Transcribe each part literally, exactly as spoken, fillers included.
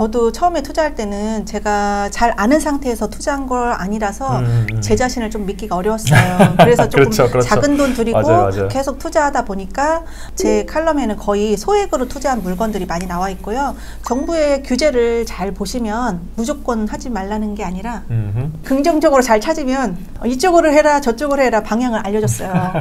저도 처음에 투자할 때는 제가 잘 아는 상태에서 투자한 걸 아니라서 음, 음. 제 자신을 좀 믿기가 어려웠어요. 그래서 조금 그렇죠, 그렇죠. 작은 돈 들이고 맞아요, 맞아요. 계속 투자하다 보니까 제 칼럼에는 거의 소액으로 투자한 물건들이 많이 나와 있고요. 정부의 규제를 잘 보시면 무조건 하지 말라는 게 아니라 음흠. 긍정적으로 잘 찾으면 이쪽으로 해라 저쪽으로 해라 방향을 알려줬어요.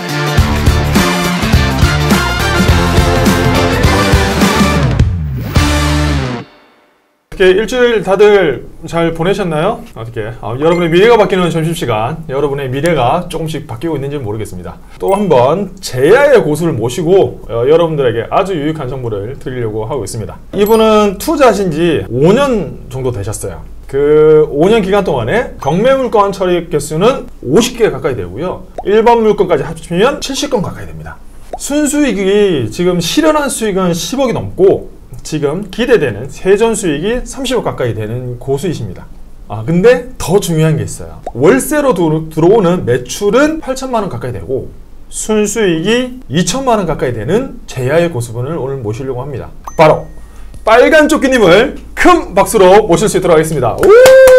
어떻게 일주일 다들 잘 보내셨나요? 어떻게 어, 여러분의 미래가 바뀌는 점심시간, 여러분의 미래가 조금씩 바뀌고 있는지는 모르겠습니다. 또 한번 제야의 고수를 모시고 어, 여러분들에게 아주 유익한 정보를 드리려고 하고 있습니다. 이분은 투자하신 지 오 년 정도 되셨어요. 그 오 년 기간 동안에 경매 물건 처리 개수는 오십 개 가까이 되고요. 일반 물건까지 합치면 칠십 건 가까이 됩니다. 순수익이 지금 실현한 수익은 십억이 넘고 지금 기대되는 세전 수익이 삼십억 가까이 되는 고수이십니다. 아 근데 더 중요한 게 있어요. 월세로 들, 들어오는 매출은 팔천만 원 가까이 되고 순수익이 이천만 원 가까이 되는 제야의 고수분을 오늘 모시려고 합니다. 바로 빨간 조끼님을 큰 박수로 모실 수 있도록 하겠습니다. 오!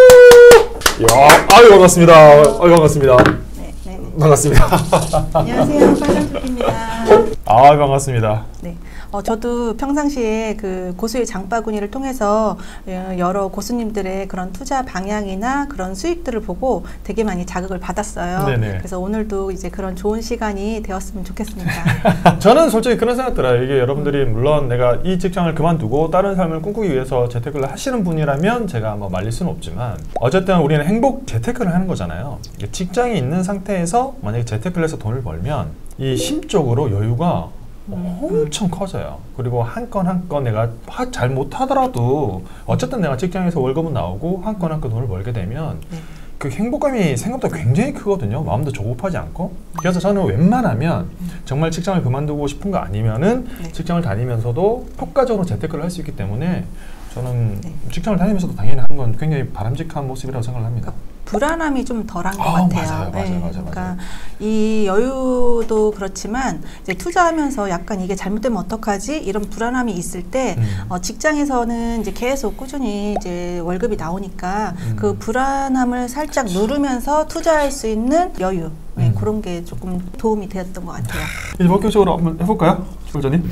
야, 아유 반갑습니다. 아유 반갑습니다. 네, 네. 반갑습니다. 안녕하세요, 빨간 조끼입니다. 아 반갑습니다. 네. 어, 저도 평상시에 그 고수의 장바구니를 통해서 여러 고수님들의 그런 투자 방향이나 그런 수익들을 보고 되게 많이 자극을 받았어요. 네네. 그래서 오늘도 이제 그런 좋은 시간이 되었으면 좋겠습니다. 저는 솔직히 그런 생각 들어요. 이게 여러분들이 물론 내가 이 직장을 그만두고 다른 삶을 꿈꾸기 위해서 재테크를 하시는 분이라면 제가 뭐 말릴 수는 없지만 어쨌든 우리는 행복 재테크를 하는 거잖아요. 직장이 있는 상태에서 만약에 재테크를 해서 돈을 벌면 이 심적으로 여유가 음. 엄청 커져요. 그리고 한 건 한 건 내가 잘 못하더라도 어쨌든 내가 직장에서 월급은 나오고 한 건 한 건 돈을 벌게 되면 네. 그 행복감이 생각보다 굉장히 크거든요. 마음도 조급하지 않고. 그래서 저는 웬만하면 정말 직장을 그만두고 싶은 거 아니면은 네. 직장을 다니면서도 효과적으로 재테크를 할 수 있기 때문에 저는 네. 직장을 다니면서도 당연히 하는 건 굉장히 바람직한 모습이라고 생각을 합니다. 불안함이 좀 덜한 것 아, 같아요. 맞아요, 맞아요, 네, 맞아요, 그러니까 맞아요. 이 여유도 그렇지만 이제 투자하면서 약간 이게 잘못되면 어떡하지? 이런 불안함이 있을 때 음. 어, 직장에서는 이제 계속 꾸준히 이제 월급이 나오니까 음. 그 불안함을 살짝 그치. 누르면서 투자할 수 있는 여유 네, 음. 그런 게 조금 도움이 되었던 것 같아요. 이제 본격적으로 한번 해볼까요, 실장님?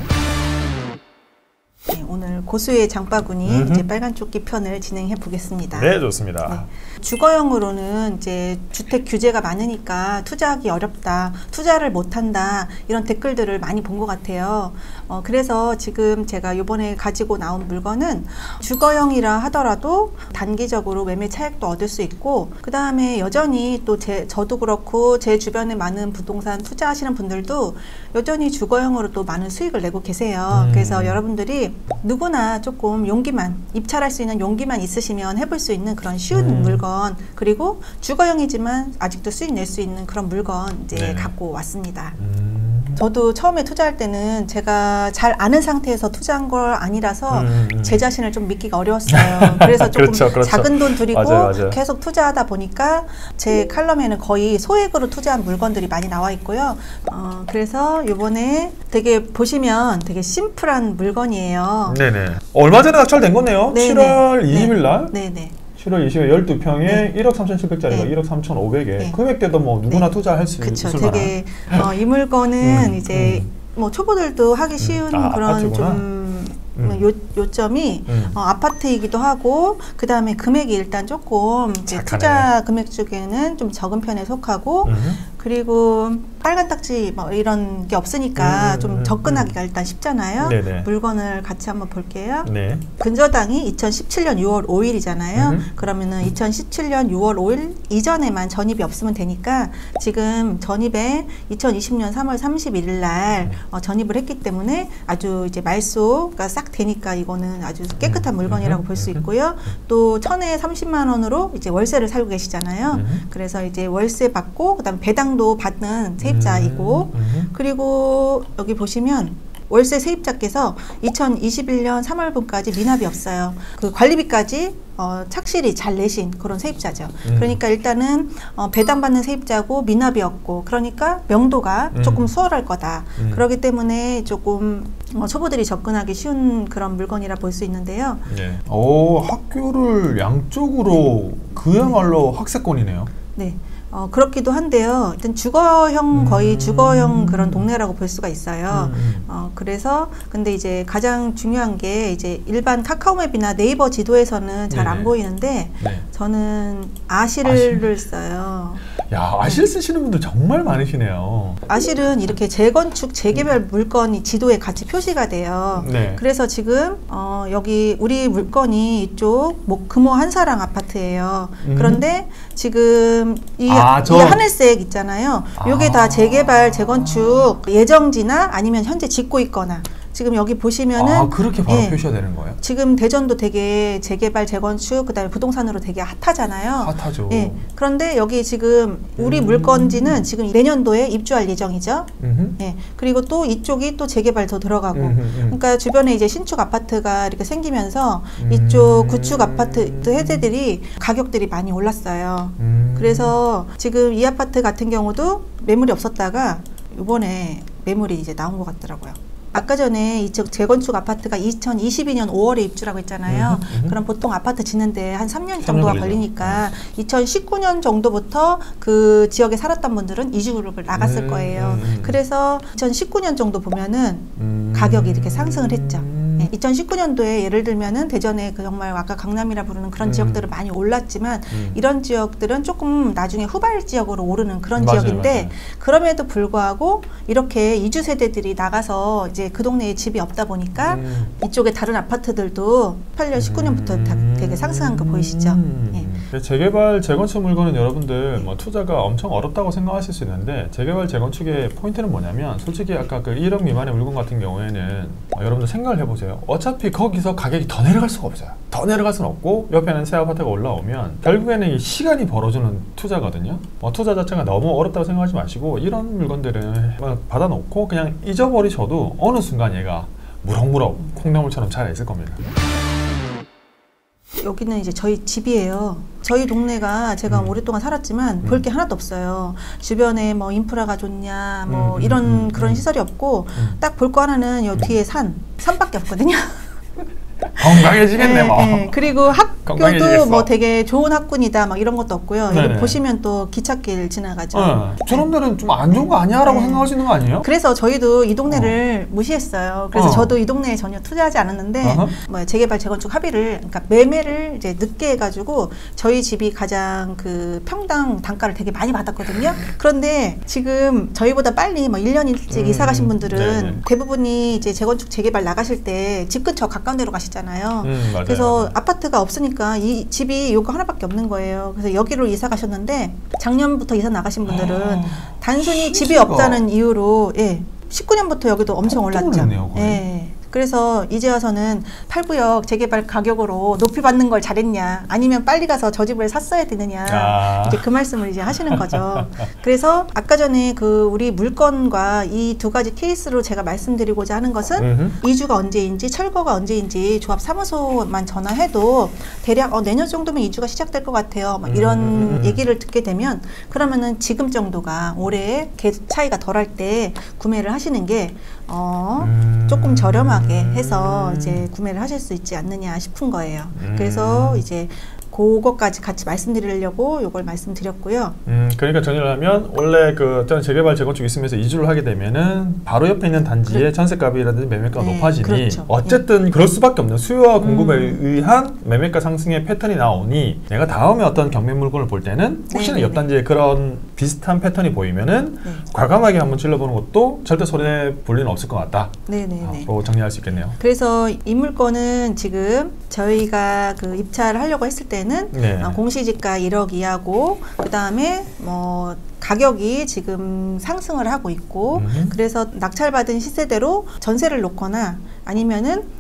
네, 오늘 고수의 장바구니 음흠. 이제 빨간 조끼 편을 진행해 보겠습니다. 네, 좋습니다. 네. 주거형으로는 이제 주택 규제가 많으니까 투자하기 어렵다, 투자를 못한다 이런 댓글들을 많이 본 것 같아요. 어, 그래서 지금 제가 이번에 가지고 나온 물건은 주거형이라 하더라도 단기적으로 매매 차익도 얻을 수 있고 그 다음에 여전히 또 제, 저도 그렇고 제 주변에 많은 부동산 투자하시는 분들도 여전히 주거형으로 또 많은 수익을 내고 계세요. 음. 그래서 여러분들이 누구나 조금 용기만 입찰할 수 있는 용기만 있으시면 해볼 수 있는 그런 쉬운 음. 물건 그리고 주거형이지만 아직도 수익 낼 수 있는 그런 물건 이제 네네. 갖고 왔습니다. 음. 저도 처음에 투자할 때는 제가 잘 아는 상태에서 투자한 걸 아니라서 음, 음. 제 자신을 좀 믿기가 어려웠어요. 그래서 조금 그렇죠, 그렇죠. 작은 돈 들이고 맞아요, 맞아요. 계속 투자하다 보니까 제 칼럼에는 거의 소액으로 투자한 물건들이 많이 나와 있고요. 어, 그래서 이번에 되게 보시면 되게 심플한 물건이에요. 네네. 얼마 전에 낙찰된 거네요. 네네. 칠월 이십일 날. 네네. 칠월 이십일 열두 평에 네. 일억 삼천칠백짜리가 네. 일억 삼천오백에 네. 금액대도 뭐 누구나 네. 투자할 수 그쵸, 있을 되게 만한. 어, 이 물건은 음, 이제 음. 뭐 초보들도 하기 쉬운 음. 아, 그런 아파트구나. 좀 음. 요, 요점이 음. 어, 아파트이기도 하고 그 다음에 금액이 일단 조금 이제 투자 금액 중에는 좀 적은 편에 속하고 음. 그리고 빨간 딱지 뭐 이런 게 없으니까 음, 좀 접근하기가 음. 일단 쉽잖아요. 네네. 물건을 같이 한번 볼게요. 네. 근저당이 이천십칠 년 유월 오일이잖아요. 음. 그러면은 이천십칠 년 유월 오일 이전에만 전입이 없으면 되니까 지금 전입에 이천이십 년 삼월 삼십일일 날 어, 전입을 했기 때문에 아주 이제 말소가 싹 되니까 이거는 아주 깨끗한 물건이라고 볼 수 있고요. 또 천에 삼십만 원으로 이제 월세를 살고 계시잖아요. 음. 그래서 이제 월세 받고 그다음 배당도 받는 세입자이고 음. 음. 그리고 여기 보시면 월세 세입자께서 이천이십일 년 삼월분까지 미납이 없어요. 그 관리비까지 어, 착실히 잘 내신 그런 세입자죠. 음. 그러니까 일단은 어, 배당받는 세입자고 미납이 없고 그러니까 명도가 음. 조금 수월할 거다. 음. 그렇기 때문에 조금 어, 초보들이 접근하기 쉬운 그런 물건이라 볼 수 있는데요. 네. 오, 학교를 양쪽으로 그야말로 학세권이네요. 네. 어, 그렇기도 한데요. 일단 주거형, 거의 음. 주거형 그런 동네라고 볼 수가 있어요. 음. 어, 그래서, 근데 이제 가장 중요한 게 이제 일반 카카오맵이나 네이버 지도에서는 잘 안 보이는데, 네. 저는 아실을 아실? 써요. 야, 아실 쓰시는 분들 정말 많으시네요. 아실은 이렇게 재건축, 재개발 물건이 지도에 같이 표시가 돼요. 네. 그래서 지금, 어, 여기 우리 물건이 이쪽 뭐 금호 한사랑 아파트예요. 음. 그런데 지금 이 아, 저... 이 하늘색 있잖아요. 요게 아... 다 재개발, 재건축 예정지나 아니면 현재 짓고 있거나 지금 여기 보시면은 아, 그렇게 바로 예, 표시가 되는 거예요? 지금 대전도 되게 재개발, 재건축, 그다음에 부동산으로 되게 핫하잖아요. 핫하죠. 예. 그런데 여기 지금 우리 음... 물건지는 지금 내년도에 입주할 예정이죠. 음흠. 예. 그리고 또 이쪽이 또 재개발 더 들어가고. 음흠, 음. 그러니까 주변에 이제 신축 아파트가 이렇게 생기면서 음... 이쪽 구축 아파트 세대들이 가격들이 많이 올랐어요. 음... 그래서 지금 이 아파트 같은 경우도 매물이 없었다가 이번에 매물이 이제 나온 것 같더라고요. 아까 전에 이쪽 재건축 아파트가 이천이십이 년 오월에 입주라고 했잖아요. 음, 음. 그럼 보통 아파트 짓는데 한 삼 년 정도가 걸리니까 음. 이천십구 년 정도부터 그 지역에 살았던 분들은 이주를 나갔을 음, 거예요. 음, 그래서 이천십구 년 정도 보면은 음. 가격이 이렇게 상승을 했죠. 네, 이천십구 년도에 예를 들면은 대전에 그 정말 아까 강남이라 부르는 그런 음. 지역들은 많이 올랐지만 음. 이런 지역들은 조금 나중에 후발 지역으로 오르는 그런 맞아요, 지역인데 맞아요. 그럼에도 불구하고 이렇게 이주 세대들이 나가서 이제 그 동네에 집이 없다 보니까 음. 이쪽에 다른 아파트들도 십팔 년, 십구 년부터 음. 다 되게 상승한 거 보이시죠? 음. 네. 재개발, 재건축 물건은 여러분들 뭐 투자가 엄청 어렵다고 생각하실 수 있는데 재개발, 재건축의 포인트는 뭐냐면 솔직히 아까 그 일억 미만의 물건 같은 경우에는 어, 여러분들 생각을 해보세요. 어차피 거기서 가격이 더 내려갈 수가 없어요. 더 내려갈 수는 없고 옆에는 새 아파트가 올라오면 결국에는 이 시간이 벌어주는 투자거든요. 어, 투자 자체가 너무 어렵다고 생각하지 마시고 이런 물건들은 받아놓고 그냥 잊어버리셔도 어느 순간 얘가 무럭무럭 콩나물처럼 자라있을 겁니다. 여기는 이제 저희 집이에요. 저희 동네가 제가 음. 오랫동안 살았지만 음. 볼 게 하나도 없어요. 주변에 뭐 인프라가 좋냐 뭐 음, 이런 음, 그런 음. 시설이 없고 음. 딱 볼 거 하나는 요 뒤에 산, 산밖에 없거든요. 건강해지겠네. 네, 뭐. 네. 그리고 학교도 뭐 되게 좋은 학군이다 막 이런 것도 없고요. 여기 보시면 또 기찻길 지나가죠. 네. 저놈들은 좀 안 좋은 거 아니야? 라고 네. 생각하시는 거 아니에요? 그래서 저희도 이 동네를 어. 무시했어요. 그래서 어. 저도 이 동네에 전혀 투자하지 않았는데 uh-huh. 뭐 재개발 재건축 합의를 그러니까 매매를 이제 늦게 해가지고 저희 집이 가장 그 평당 단가를 되게 많이 받았거든요. 그런데 지금 저희보다 빨리 뭐 일 년 일찍 음. 이사 가신 분들은 네네. 대부분이 이제 재건축 재개발 나가실 때 집 근처 가까운 데로 가시 잖아요. 음, 그래서 아파트가 없으니까 이 집이 요거 하나밖에 없는 거예요. 그래서 여기로 이사 가셨는데 작년부터 이사 나가신 분들은 아, 단순히 집이 진짜가. 없다는 이유로 예, 십구 년부터 여기도 엄청 올랐죠. 예. 그래서 이제 와서는 팔 구역 재개발 가격으로 높이 받는 걸 잘했냐 아니면 빨리 가서 저 집을 샀어야 되느냐 아. 이제 그 말씀을 이제 하시는 거죠. 그래서 아까 전에 그 우리 물건과 이 두 가지 케이스로 제가 말씀드리고자 하는 것은 음흠. 이주가 언제인지 철거가 언제인지 조합 사무소만 전화해도 대략 어, 내년 정도면 이주가 시작될 것 같아요. 막 이런 음. 얘기를 듣게 되면 그러면은 지금 정도가 올해 차이가 덜할 때 구매를 하시는 게 어, 음. 조금 저렴하게 해서 이제 구매를 하실 수 있지 않느냐 싶은 거예요. 음. 그래서 이제 그것까지 같이 말씀드리려고 이걸 말씀드렸고요. 음, 그러니까 정리를 하면 원래 그 재개발 재건축 있으면서 이주를 하게 되면은 바로 옆에 있는 단지의 그래. 전세값이라든지 매매가가 네, 높아지니 그렇죠. 어쨌든 네. 그럴 수밖에 없는 수요와 공급에 음. 의한 매매가 상승의 패턴이 나오니 내가 다음에 어떤 경매 물건을 볼 때는 혹시나 옆 단지에 그런 비슷한 패턴이 보이면은 네. 과감하게 한번 찔러보는 것도 절대 손해 볼 일은 없을 것 같다. 네네네. 어, 정리할 수 있겠네요. 그래서 이 물건은 지금 저희가 그 입찰을 하려고 했을 때는 네. 어, 공시지가 일억 이하고 그 다음에 뭐 가격이 지금 상승을 하고 있고 음. 그래서 낙찰받은 시세대로 전세를 놓거나 아니면은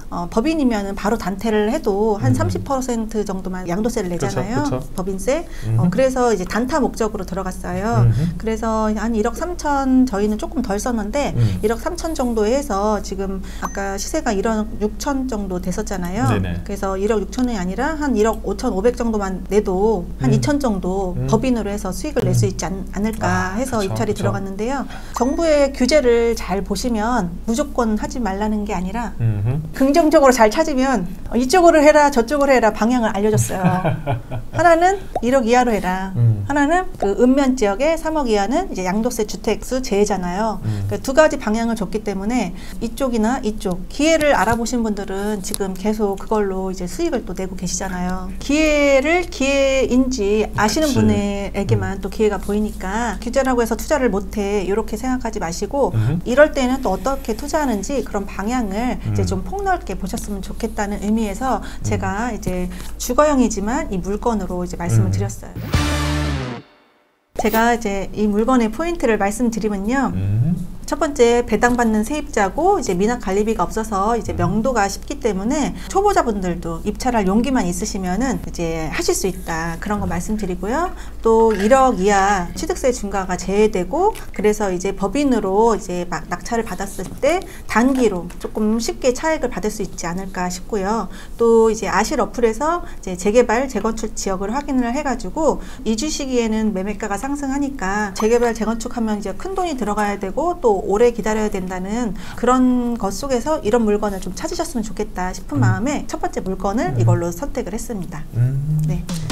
어, 법인이면은 바로 단태를 해도 한 음. 삼십 퍼센트 정도만 양도세를 내잖아요. 그쵸, 그쵸. 법인세. 음. 어, 그래서 이제 단타 목적으로 들어갔어요. 음. 그래서 한 일억 삼천 저희는 조금 덜 썼는데 음. 일억 삼천 정도 해서 지금 아까 시세가 일억 육천 정도 됐었잖아요. 네네. 그래서 일억 육천이 아니라 한 일억 오천오백 정도만 내도 한 음. 이천 정도 음. 법인으로 해서 수익을 낼 수 있지 않, 않을까 아, 해서 그쵸, 입찰이 그쵸. 들어갔는데요. 정부의 규제를 잘 보시면 무조건 하지 말라는 게 아니라 음. 긍정적으로 잘 찾으면 이쪽으로 해라 저쪽으로 해라 방향을 알려줬어요. 하나는 일억 이하로 해라. 음. 하나는 그 읍면 지역에 삼억 이하는 이제 양도세 주택수 제외잖아요. 음. 그러니까 두 가지 방향을 줬기 때문에 이쪽이나 이쪽 기회를 알아보신 분들은 지금 계속 그걸로 이제 수익을 또 내고 계시잖아요. 기회를 기회인지 아시는 그치. 분에게만 또 기회가 보이니까 규제라고 해서 투자를 못해 이렇게 생각하지 마시고 음. 이럴 때는 또 어떻게 투자하는지 그런 방향을 음. 이제 좀 폭넓게 보셨으면 좋겠다는 의미에서 제가 이제 주거형이지만 이 물건으로 이제 말씀을 음. 드렸어요. 제가 이제 이 물건의 포인트를 말씀드리면요. 음. 첫 번째 배당받는 세입자고 이제 미납 관리비가 없어서 이제 명도가 쉽기 때문에 초보자분들도 입찰할 용기만 있으시면은 이제 하실 수 있다 그런 거 말씀드리고요. 또 일억 이하 취득세 중과가 제외되고 그래서 이제 법인으로 이제 막 낙찰을 받았을 때 단기로 조금 쉽게 차익을 받을 수 있지 않을까 싶고요. 또 이제 아실 어플에서 이제 재개발 재건축 지역을 확인을 해가지고 이주 시기에는 매매가가 상승하니까 재개발 재건축하면 이제 큰 돈이 들어가야 되고 또 오래 기다려야 된다는 그런 것 속에서 이런 물건을 좀 찾으셨으면 좋겠다 싶은 음. 마음에 첫 번째 물건을 음. 이걸로 선택을 했습니다. 음. 네.